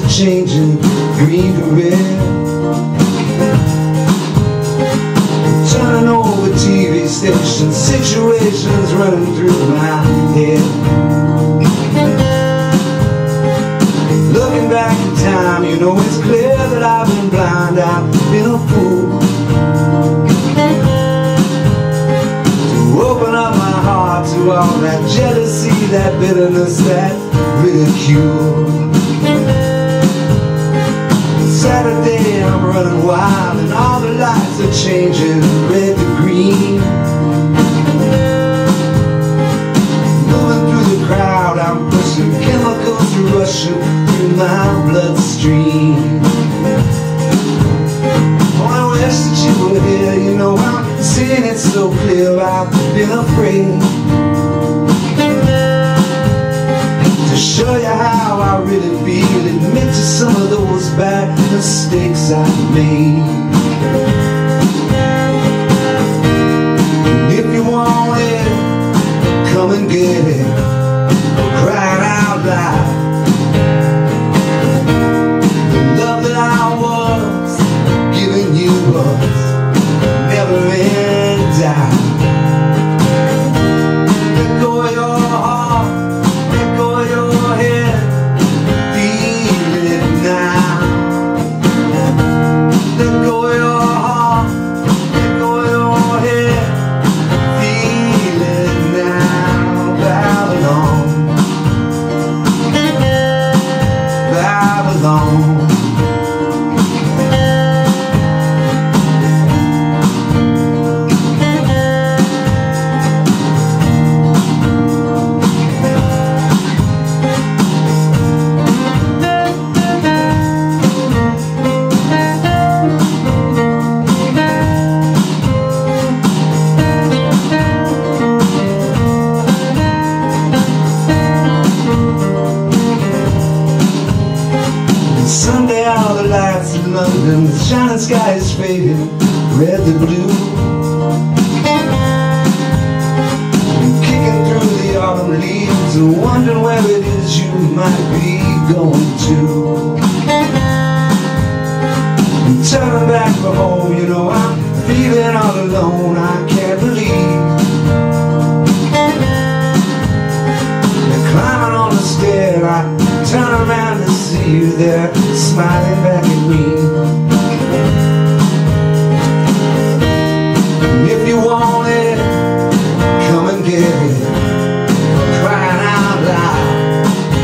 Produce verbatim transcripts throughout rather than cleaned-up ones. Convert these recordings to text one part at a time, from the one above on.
changing green to red, turning over T V stations, situations running through my head. Looking back in time, you know it's clear that I've been blind, I've been a fool to open up my heart to all that jealousy, that bitterness, that ridicule. Saturday I'm running wild and all the lights are changing red to green. Moving through the crowd, I'm pushing chemicals rushing through my bloodstream. Oh, I wish that you were here, you know I'm seeing it so clear. I've been afraid to show you how I really feel, admit to some of those bad mistakes I've made. And if you want it, come and get it, crying out loud. The love that I was giving you was never in doubt. Let go of your heart, let go of your head, feel it now. Let go of your heart, let go of your head, feel it now. Babylon, Babylon. Sunday all the lights in London, the shining sky is fading, red to blue. I'm kicking through the autumn leaves and wondering where it is you might be going to. I'm turning back for home, you know I'm feeling all alone, I can't believe they're climbing on the stair. I turn around and see you there, smiling back at me. And if you want it, come and get it, crying out loud.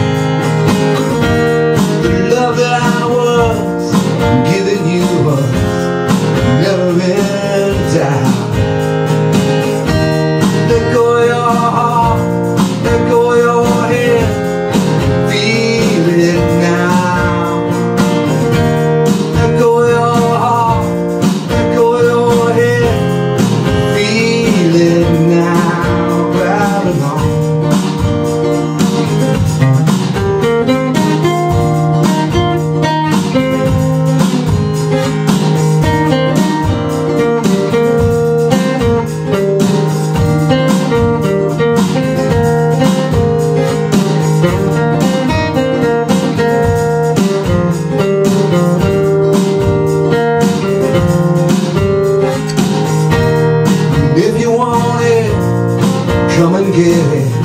The love that I was giving you was never in doubt. Let go of your heart, let go of your head, it now. Let go of your heart, let go of your head, feel it now. Babylon. If you want it, come and get it.